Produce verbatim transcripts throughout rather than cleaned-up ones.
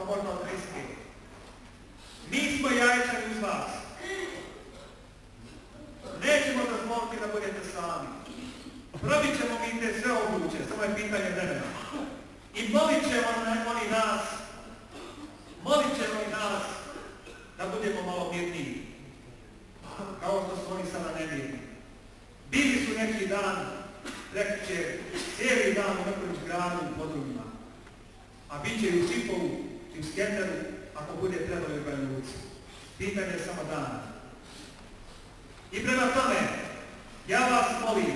pa možda od triske. Mi smo jajčani uz vas. Nećemo dozvoliti da budete sami. Probit ćemo mi te sve obuće, samo je pitanje vremena. I molit ćemo oni nas, molit ćemo i nas da budemo malo mirniji. Kao što su oni sada nemirni. Bili su neki dan, rekli će, cijeli dan u nekom gradu u podrumima. A bit će i u Čipovu, i u Skenderu, ako bude trebalo i u Banja Luci. Pitanje je samo dana. I prema tome, ja vas molim,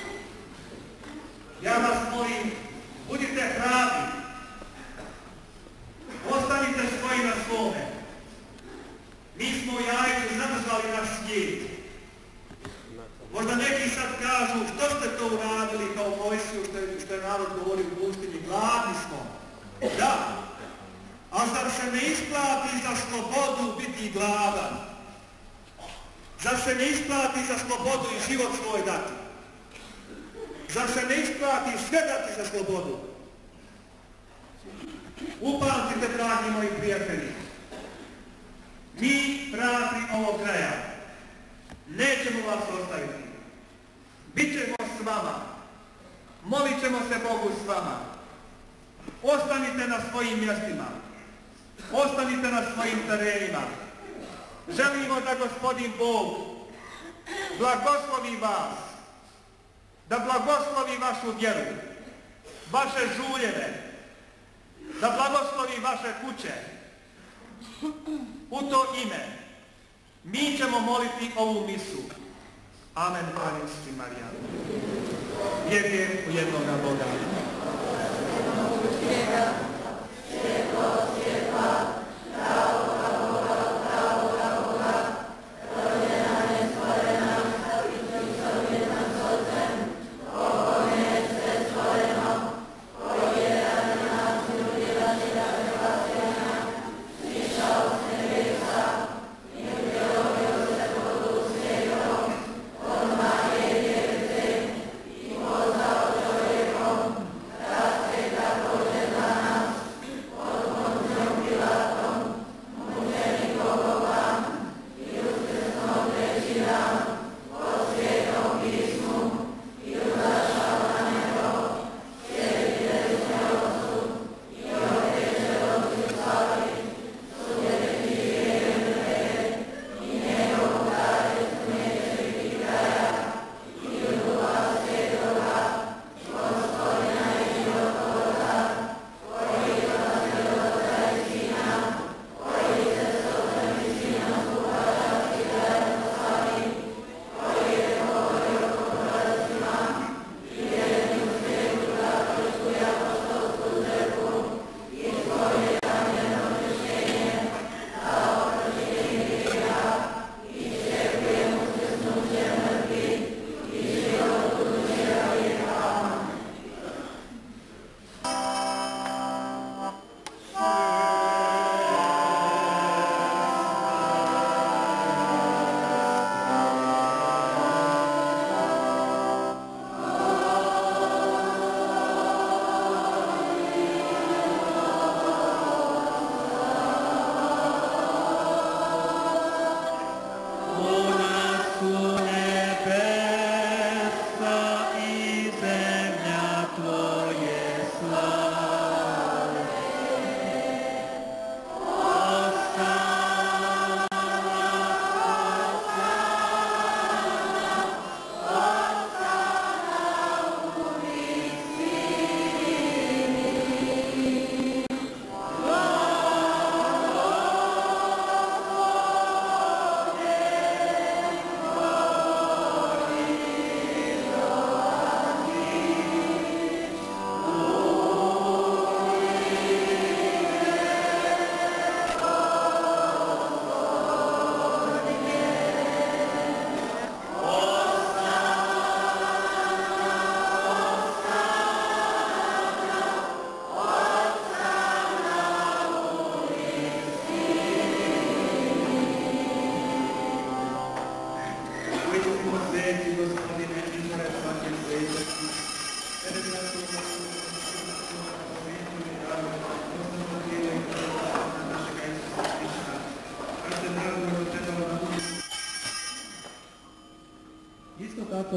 ja vas molim, budite hrabri, ostanite svoji na svome. Mi smo u jajcu zadržali naš svijet. Možda neki sad kažu, što ste to uradili kao Mojsiju, što je, što je narod govorio u pustinji, gladni smo. Da, a zar se ne isplati za slobodu biti gladan? Zar se ne isplati za slobodu i život svoj dati? Zar se ne isplati sve dati za slobodu? Upamtite, dragi moji prijatelji, mi, pratri ovog kraja, nećemo vas ostaviti. Bićemo s vama. Molit ćemo se Bogu s vama. Ostanite na svojim mjestima. Ostanite na svojim terenima. Želimo da Gospodin Bog blagoslovi vas, da blagoslovi vašu vjeru, vaše žuljeve, da blagoslovi vaše kuće. U to ime mi ćemo moliti ovu misu. Amen, Anici Marija. Vjerujem u jednoga Boga. Nas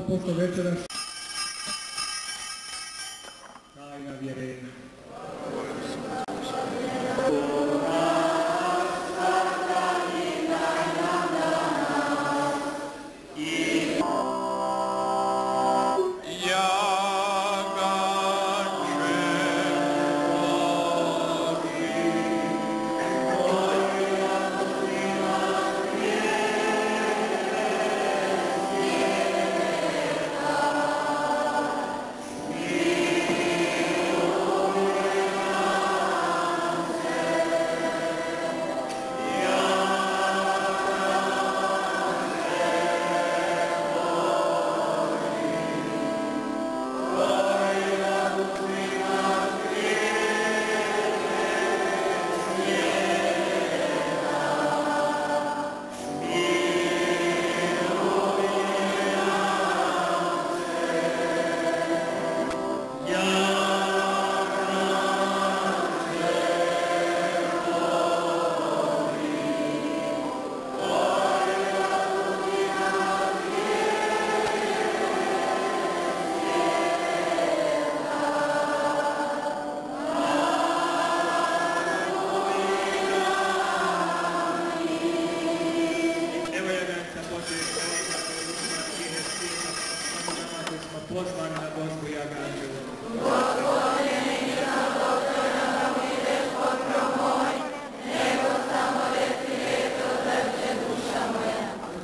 pošto večeras tajna vjerenja. Poslani na Bosku i Aganđelu. Gospodine, nisam doktora da mi ideš potro moj, nego samo reci riječ, odleće duša moja.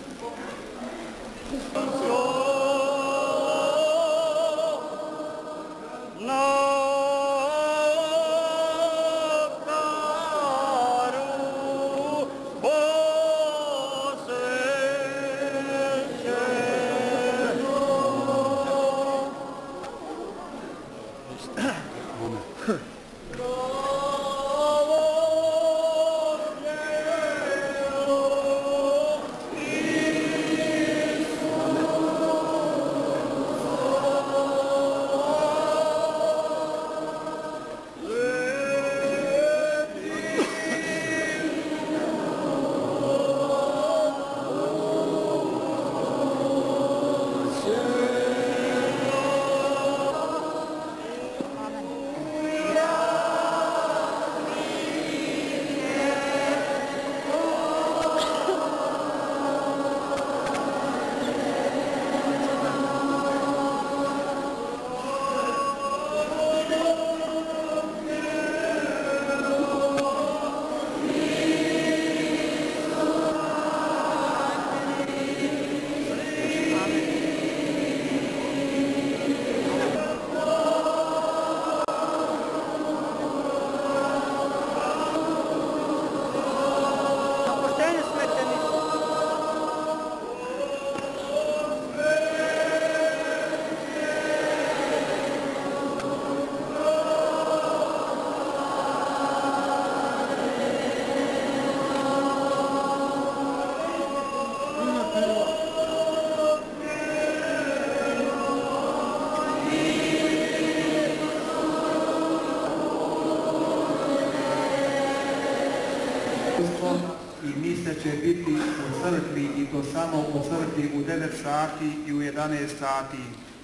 I mise će biti u crkvi i to samo u crkvi u devet sati i u jedanaest sati.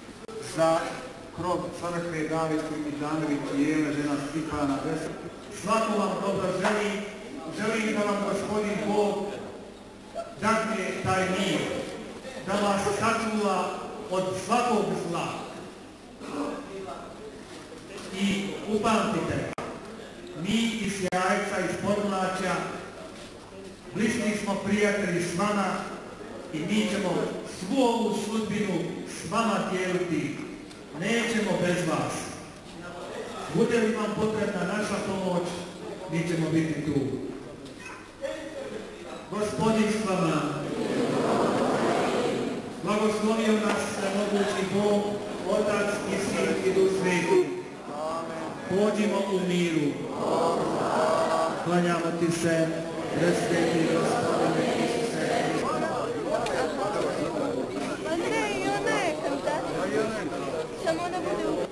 Za krov crkve Davidskoj Mitanović i Jele, žena Stipana Vesel. Svako vam dobro želim, želim da vam Gospodin Bog dadne taj mir, da vas sačuva od svakog zla. I upamtite, mi iz Jajca, iz Podmlačja, bliski smo prijatelji s vama i mi ćemo svu ovu sudbinu s vama dijeliti. Nećemo bez vas. Bude li vam potrebna naša pomoć, mi ćemo biti tu. Gospodin s vama. Blagoslovio nas svemogući Bog, Otac i Sin i Duh Sveti. Pođimo u miru. Klanjamo ti se, presveti Gospodine Isuse. Pa ne, i ona je kantat. Samo da bude u...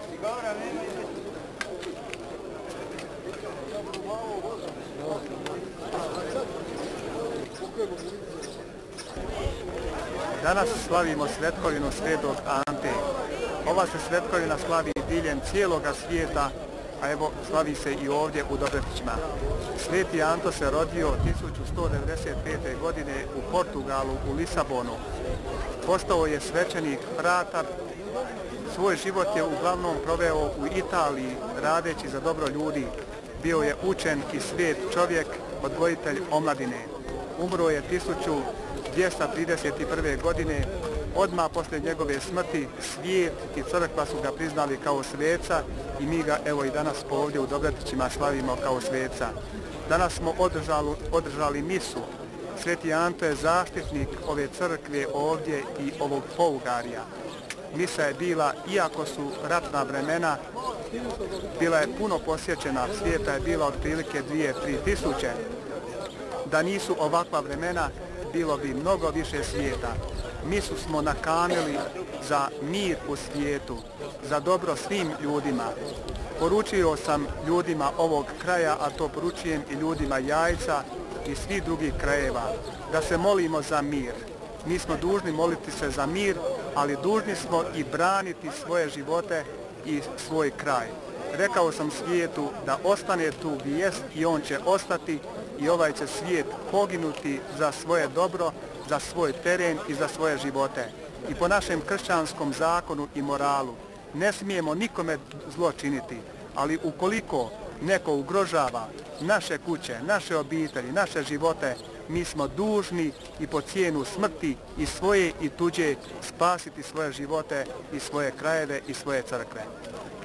Danas slavimo svetkovinu Svetog Ante. Ova se svetkovina slavi diljem cijeloga svijeta, a evo slavi se i ovdje u Dobretićima. Sveti Anto se rodio tisuću sto devedeset pete. godine u Portugalu, u Lisabonu. Postao je svećenik, fratar. Svoj život je uglavnom proveo u Italiji, radeći za dobro ljudi. Bio je učen i svet čovjek, odgojitelj omladine. Umro je tisuću dvjesto trideset prve. godine. Odmah poslije njegove smrti svijet i crkva su ga priznali kao sveca i mi ga evo i danas ovdje u Dobretićima slavimo kao sveca. Danas smo održali, održali misu. Sveti Anto je zaštitnik ove crkve ovdje i ovog Pougarija. Misa je bila, iako su ratna vremena, bila je puno posjećena, svijeta je bila otprilike dvije do tri tisuće. Da nisu ovakva vremena, bilo bi mnogo više svijeta. Misu smo nakanili za mir u svijetu, za dobro svim ljudima. Poručio sam ljudima ovog kraja, a to poručujem i ljudima Jajca i svih drugih krajeva, da se molimo za mir. Mi smo dužni moliti se za mir, ali dužni smo i braniti svoje živote i svoj kraj. Rekao sam svijetu da ostane tu gdje jest i on će ostati i ovaj će svijet poginuti za svoje dobro, za svoj teren i za svoje živote. I po našem kršćanskom zakonu i moralu ne smijemo nikome zlo činiti, ali ukoliko neko ugrožava naše kuće, naše obitelji, naše živote, mi smo dužni i po cijenu smrti i svoje i tuđe spasiti svoje živote i svoje krajeve i svoje crkve.